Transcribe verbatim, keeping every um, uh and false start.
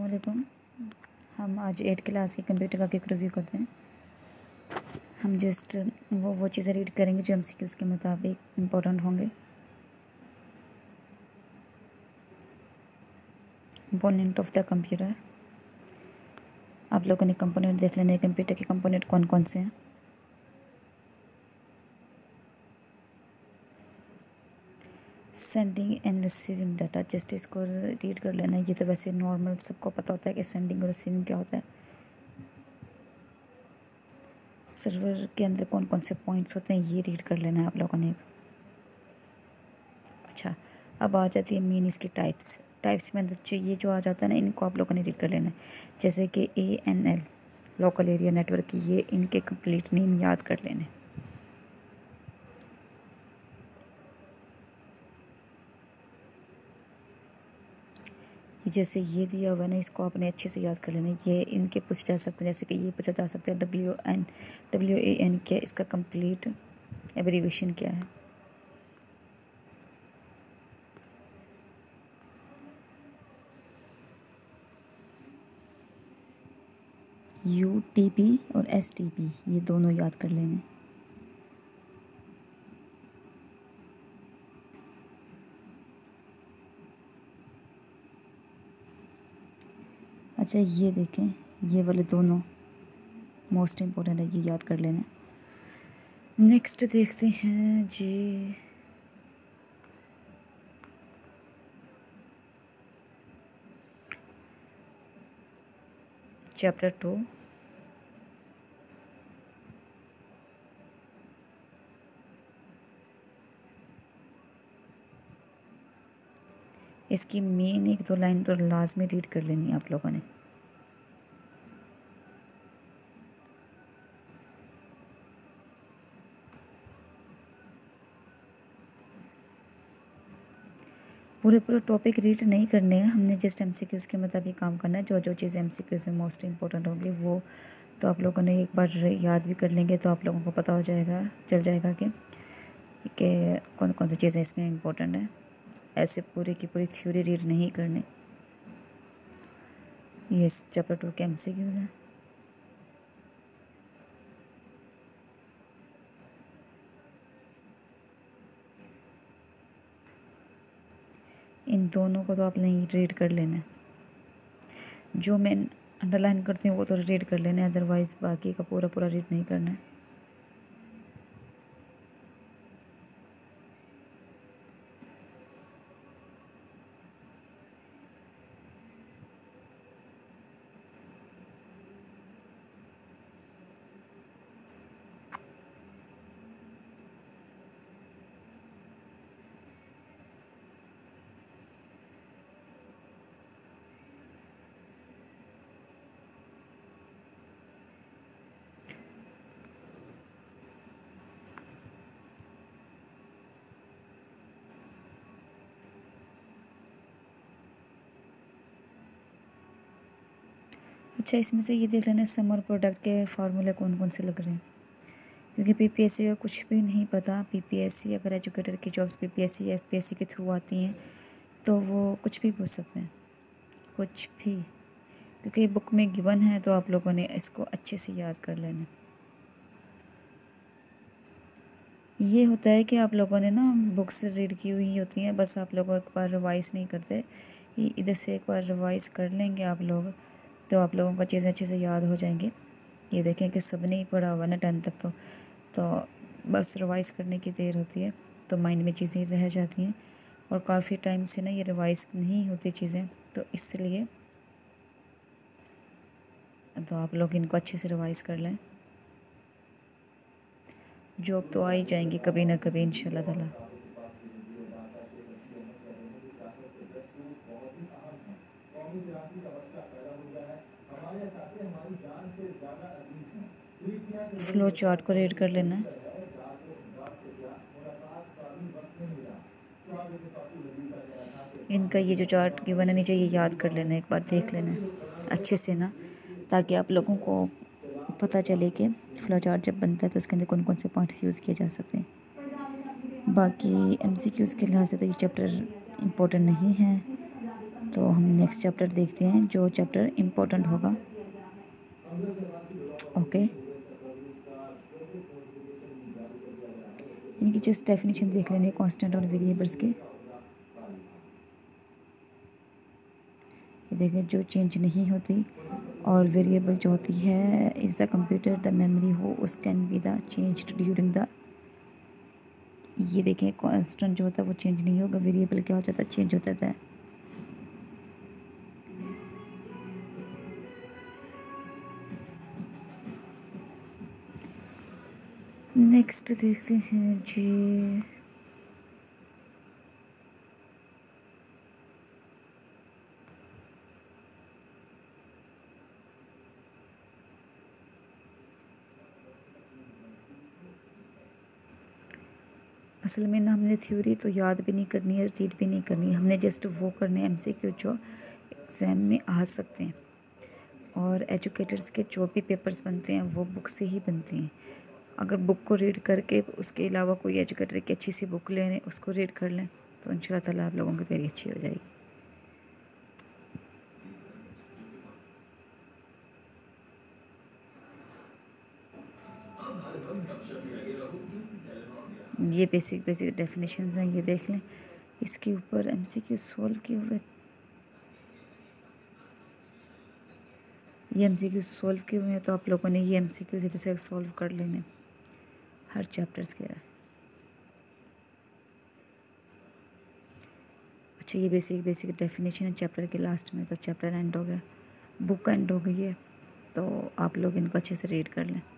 वालेकुम। हम आज एट क्लास के कंप्यूटर का क्विक रिव्यू करते हैं। हम जस्ट वो वो चीज़ें रीड करेंगे जो एमसीक्यूज़ के मुताबिक इम्पोर्टेंट होंगे। कंपोनेंट ऑफ द कंप्यूटर, आप लोगों ने कंपोनेंट देख लेने कंप्यूटर के कंपोनेंट कौन कौन से हैं। Sending and receiving data, just इसको रीड कर लेना। ये तो वैसे नॉर्मल सबको पता होता है कि सेंडिंग और रिसीविंग क्या होता है। सर्वर के अंदर कौन कौन से पॉइंट्स होते हैं ये रीड कर लेना है आप लोगों ने। अच्छा, अब आ जाती है मेन इसकी टाइप्स। टाइप्स में अंदर जो ये जो आ जाता है ना, इनको आप लोगों ने रीड कर लेना है। जैसे कि A N L, local area network, ये इनके कंप्लीट नेम याद कर लेने। जैसे ये दिया हुआ है ना, इसको आपने अच्छे से याद कर लेना। ये इनके पूछ जा सकते हैं, जैसे कि ये पूछा जा सकता है W N W A N क्या, इसका कंप्लीट एब्रीविएशन क्या है। यू टी पी और एस टी पी, ये दोनों याद कर लेने। अच्छा, ये देखें, ये वाले दोनों मोस्ट इम्पोर्टेंट है, ये याद कर लेना। नेक्स्ट देखते हैं जी, चैप्टर टू, इसकी मेन एक दो लाइन तो लाजमी रीड कर लेनी है आप लोगों ने। पूरे पूरे टॉपिक रीड नहीं करने हैं हमने, जस्ट एमसीक्यूज़ के मुताबिक काम करना है। जो जो चीज़ एमसीक्यूज़ में मोस्ट इंपॉर्टेंट होगी वो तो आप लोगों ने एक बार याद भी कर लेंगे, तो आप लोगों को पता हो जाएगा, चल जाएगा कि कि कौन कौन सी चीज़ें इसमें इम्पोर्टेंट है। ऐसे पूरी की पूरी थ्योरी रीड नहीं करनी। ये चैप्टर टू के एमसीक्यूज़ हैं। इन दोनों को तो आपने रीड कर लेना है। जो मैं अंडरलाइन करती हूँ वो तो रीड कर लेना है, अदरवाइज़ बाकी का पूरा पूरा रीड नहीं करना है। अच्छा, इसमें से ये देख लेना समर प्रोडक्ट के फार्मूले कौन कौन से लग रहे हैं, क्योंकि पीपीएससी का कुछ भी नहीं पता। पीपीएससी अगर एजुकेटर की जॉब्स पीपीएससी या एफपीएससी के थ्रू आती हैं तो वो कुछ भी पूछ सकते हैं, कुछ भी, क्योंकि बुक में गिवन है। तो आप लोगों ने इसको अच्छे से याद कर लेना। ये होता है कि आप लोगों ने ना बुक्स रीड की हुई होती हैं, बस आप लोग एक बार रिवाइज़ नहीं करते। इधर से एक बार रिवाइज़ कर लेंगे आप लोग तो आप लोगों को चीज़ें अच्छे से याद हो जाएंगी। ये देखें कि सब ने ही पढ़ा हुआ ना टेंथ तक, तो तो बस रिवाइज़ करने की देर होती है तो माइंड में चीज़ें रह जाती हैं, और काफ़ी टाइम से ना ये रिवाइज़ नहीं होती चीज़ें, तो इसलिए तो आप लोग इनको अच्छे से रिवाइज़ कर लें। जॉब तो आ ही जाएंगी कभी ना कभी इंशाल्लाह ताला। फ्लो चार्ट को रीड कर लेना है। इनका ये जो चार्ट गिवन है नीचे, ये याद कर लेना, एक बार देख लेना अच्छे से ना, ताकि आप लोगों को पता चले कि फ्लो चार्ट जब बनता है तो उसके अंदर कौन कौन से पॉइंट्स यूज़ किए जा सकते हैं। बाकी एमसीक्यूज़ के लिहाज से तो ये चैप्टर इम्पोर्टेंट नहीं है, तो हम नेक्स्ट चैप्टर देखते हैं, जो चैप्टर इम्पोर्टेंट होगा। ओके, इनकी जस्ट डेफिनेशन देख लेंगे कांस्टेंट और वेरिएबल्स के। ये देखें, जो चेंज नहीं होती और वेरिएबल जो होती है is the computer the memory हो उस can be the changed during the. ये देखें, कांस्टेंट जो होता है वो चेंज नहीं होगा, वेरिएबल क्या हो जाता है, चेंज होता है। नेक्स्ट देखते हैं जी, असल में ना हमने थ्योरी तो याद भी नहीं करनी है, रीड भी नहीं करनी है, हमने जस्ट वो करने हैं एमसीक्यू जो एग्ज़ाम में आ सकते हैं। और एजुकेटर्स के जो भी पेपर्स बनते हैं वो बुक से ही बनते हैं। अगर बुक को रीड करके उसके अलावा कोई एजुकेटर की अच्छी सी बुक ले लें, उसको रीड कर लें, तो इंशाल्लाह ताला आप लोगों की तैयारी अच्छी हो जाएगी। ये बेसिक बेसिक डेफिनेशंस हैं, ये देख लें। इसके ऊपर एमसीक्यू सॉल्व किए हुए, ये एमसीक्यू सॉल्व किए हुए हैं, तो आप लोगों ने ये एमसीक्यू सीधे से सॉल्व कर लेने हर चैप्टर्स के। अच्छा, ये बेसिक बेसिक डेफिनेशन है चैप्टर के लास्ट में, तो चैप्टर एंड हो गया, बुक एंड हो गई है, तो आप लोग इनको अच्छे से रीड कर लें।